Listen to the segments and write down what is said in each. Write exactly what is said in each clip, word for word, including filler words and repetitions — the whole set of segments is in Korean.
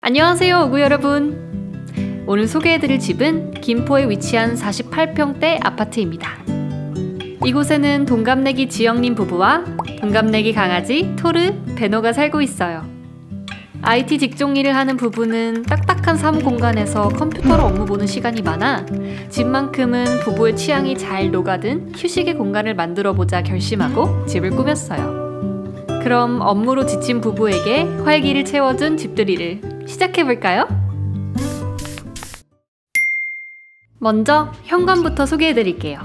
안녕하세요, 오구 여러분. 오늘 소개해드릴 집은 김포에 위치한 사십팔 평대 아파트입니다. 이곳에는 동갑내기 지영님 부부와 동갑내기 강아지 토르, 베노가 살고 있어요. 아이티 직종 일을 하는 부부는 딱딱한 사무 공간에서 컴퓨터로 업무 보는 시간이 많아 집만큼은 부부의 취향이 잘 녹아든 휴식의 공간을 만들어보자 결심하고 집을 꾸몄어요. 그럼 업무로 지친 부부에게 활기를 채워준 집들이를 시작해볼까요? 먼저 현관부터 소개해드릴게요.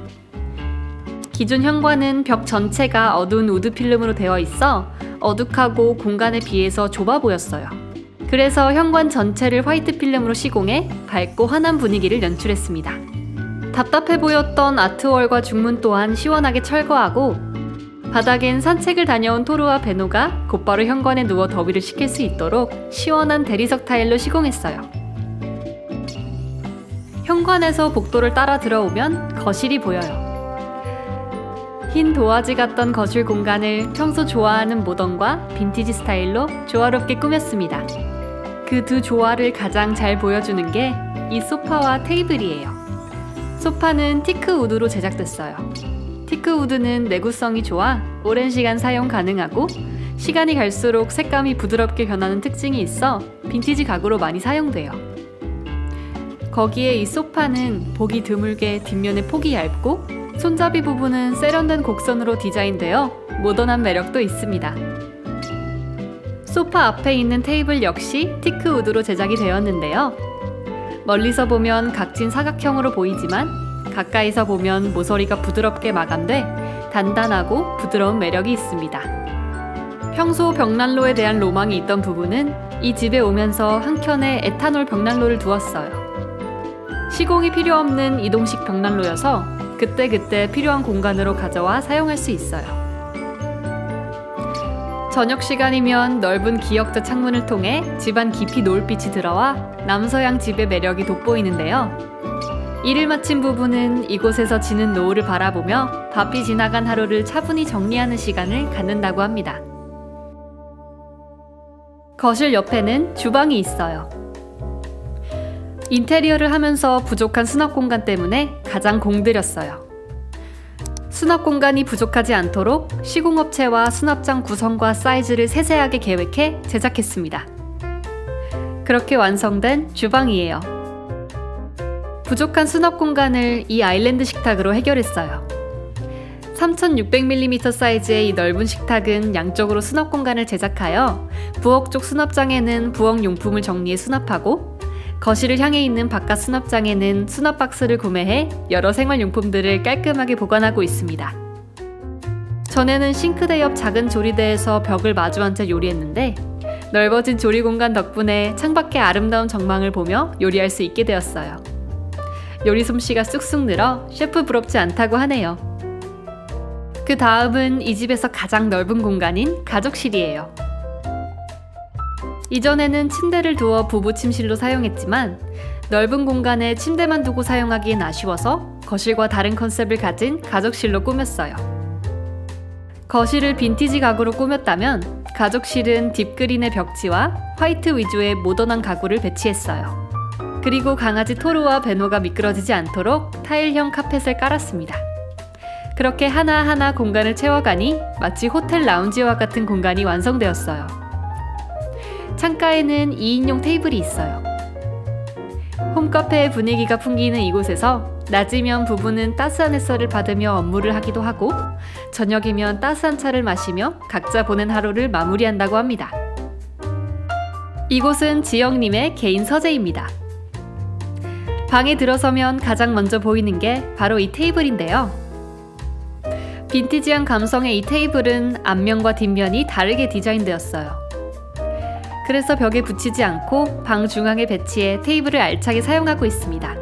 기존 현관은 벽 전체가 어두운 우드 필름으로 되어 있어 어둑하고 공간에 비해서 좁아 보였어요. 그래서 현관 전체를 화이트 필름으로 시공해 밝고 환한 분위기를 연출했습니다. 답답해 보였던 아트월과 중문 또한 시원하게 철거하고 바닥엔 산책을 다녀온 토르와 베노가 곧바로 현관에 누워 더위를 식힐 수 있도록 시원한 대리석 타일로 시공했어요. 현관에서 복도를 따라 들어오면 거실이 보여요. 흰 도화지 같던 거실 공간을 평소 좋아하는 모던과 빈티지 스타일로 조화롭게 꾸몄습니다. 그 두 조화를 가장 잘 보여주는 게 이 소파와 테이블이에요. 소파는 티크 우드로 제작됐어요. 티크 우드는 내구성이 좋아 오랜 시간 사용 가능하고 시간이 갈수록 색감이 부드럽게 변하는 특징이 있어 빈티지 가구로 많이 사용돼요. 거기에 이 소파는 보기 드물게 뒷면의 폭이 얇고 손잡이 부분은 세련된 곡선으로 디자인되어 모던한 매력도 있습니다. 소파 앞에 있는 테이블 역시 티크 우드로 제작이 되었는데요. 멀리서 보면 각진 사각형으로 보이지만 가까이서 보면 모서리가 부드럽게 마감돼 단단하고 부드러운 매력이 있습니다. 평소 벽난로에 대한 로망이 있던 부부는 이 집에 오면서 한켠에 에탄올 벽난로를 두었어요. 시공이 필요 없는 이동식 벽난로여서 그때그때 필요한 공간으로 가져와 사용할 수 있어요. 저녁 시간이면 넓은 기역자 창문을 통해 집안 깊이 노을빛이 들어와 남서양 집의 매력이 돋보이는데요. 일을 마친 부부는 이곳에서 지는 노을을 바라보며 바삐 지나간 하루를 차분히 정리하는 시간을 갖는다고 합니다. 거실 옆에는 주방이 있어요. 인테리어를 하면서 부족한 수납 공간 때문에 가장 공들였어요. 수납 공간이 부족하지 않도록 시공업체와 수납장 구성과 사이즈를 세세하게 계획해 제작했습니다. 그렇게 완성된 주방이에요. 부족한 수납 공간을 이 아일랜드 식탁으로 해결했어요. 삼천육백 밀리미터 사이즈의 이 넓은 식탁은 양쪽으로 수납 공간을 제작하여 부엌 쪽 수납장에는 부엌 용품을 정리해 수납하고 거실을 향해 있는 바깥 수납장에는 수납 박스를 구매해 여러 생활용품들을 깔끔하게 보관하고 있습니다. 전에는 싱크대 옆 작은 조리대에서 벽을 마주 앉아 요리했는데 넓어진 조리 공간 덕분에 창밖의 아름다운 전망을 보며 요리할 수 있게 되었어요. 요리 솜씨가 쑥쑥 늘어 셰프 부럽지 않다고 하네요. 그 다음은 이 집에서 가장 넓은 공간인 가족실이에요. 이전에는 침대를 두어 부부 침실로 사용했지만 넓은 공간에 침대만 두고 사용하기엔 아쉬워서 거실과 다른 컨셉을 가진 가족실로 꾸몄어요. 거실을 빈티지 가구로 꾸몄다면 가족실은 딥그린의 벽지와 화이트 위주의 모던한 가구를 배치했어요. 그리고 강아지 토르와 베노가 미끄러지지 않도록 타일형 카펫을 깔았습니다. 그렇게 하나하나 공간을 채워가니 마치 호텔 라운지와 같은 공간이 완성되었어요. 창가에는 이인용 테이블이 있어요. 홈카페의 분위기가 풍기는 이곳에서 낮이면 부부는 따스한 햇살을 받으며 업무를 하기도 하고 저녁이면 따스한 차를 마시며 각자 보낸 하루를 마무리한다고 합니다. 이곳은 지영님의 개인 서재입니다. 방에 들어서면 가장 먼저 보이는 게 바로 이 테이블인데요. 빈티지한 감성의 이 테이블은 앞면과 뒷면이 다르게 디자인되었어요. 그래서 벽에 붙이지 않고 방 중앙에 배치해 테이블을 알차게 사용하고 있습니다.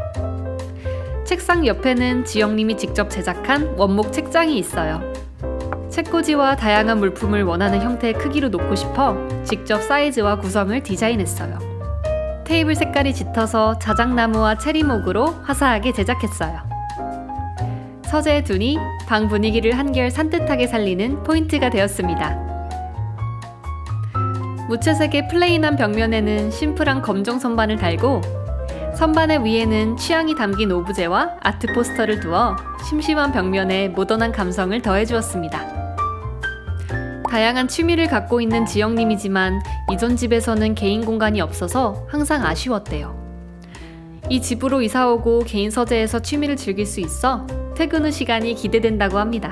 책상 옆에는 지영님이 직접 제작한 원목 책장이 있어요. 책꽂이와 다양한 물품을 원하는 형태의 크기로 놓고 싶어 직접 사이즈와 구성을 디자인했어요. 테이블 색깔이 짙어서 자작나무와 체리목으로 화사하게 제작했어요. 서재에 두니 방 분위기를 한결 산뜻하게 살리는 포인트가 되었습니다. 무채색의 플레인한 벽면에는 심플한 검정 선반을 달고 선반의 위에는 취향이 담긴 오브제와 아트 포스터를 두어 심심한 벽면에 모던한 감성을 더해주었습니다. 다양한 취미를 갖고 있는 지영님이지만 이전 집에서는 개인 공간이 없어서 항상 아쉬웠대요. 이 집으로 이사오고 개인 서재에서 취미를 즐길 수 있어 퇴근 후 시간이 기대된다고 합니다.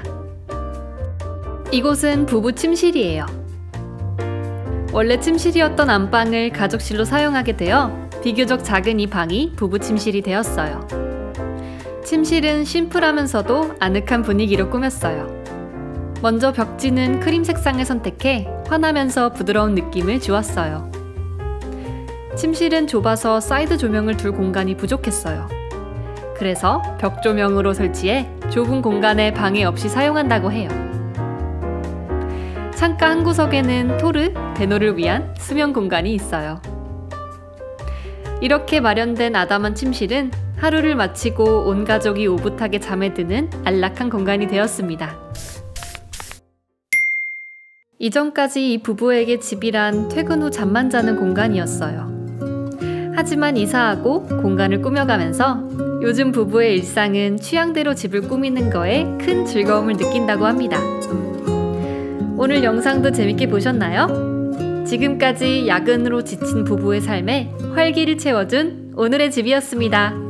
이곳은 부부 침실이에요. 원래 침실이었던 안방을 가족실로 사용하게 되어 비교적 작은 이 방이 부부 침실이 되었어요. 침실은 심플하면서도 아늑한 분위기로 꾸몄어요. 먼저 벽지는 크림 색상을 선택해 환하면서 부드러운 느낌을 주었어요. 침실은 좁아서 사이드 조명을 둘 공간이 부족했어요. 그래서 벽 조명으로 설치해 좁은 공간에 방해 없이 사용한다고 해요. 창가 한 구석에는 토르, 베노를 위한 수면 공간이 있어요. 이렇게 마련된 아담한 침실은 하루를 마치고 온 가족이 오붓하게 잠에 드는 안락한 공간이 되었습니다. 이전까지 이 부부에게 집이란 퇴근 후 잠만 자는 공간이었어요. 하지만 이사하고 공간을 꾸며가면서 요즘 부부의 일상은 취향대로 집을 꾸미는 거에 큰 즐거움을 느낀다고 합니다. 오늘 영상도 재밌게 보셨나요? 지금까지 야근으로 지친 부부의 삶에 활기를 채워준 오늘의 집이었습니다.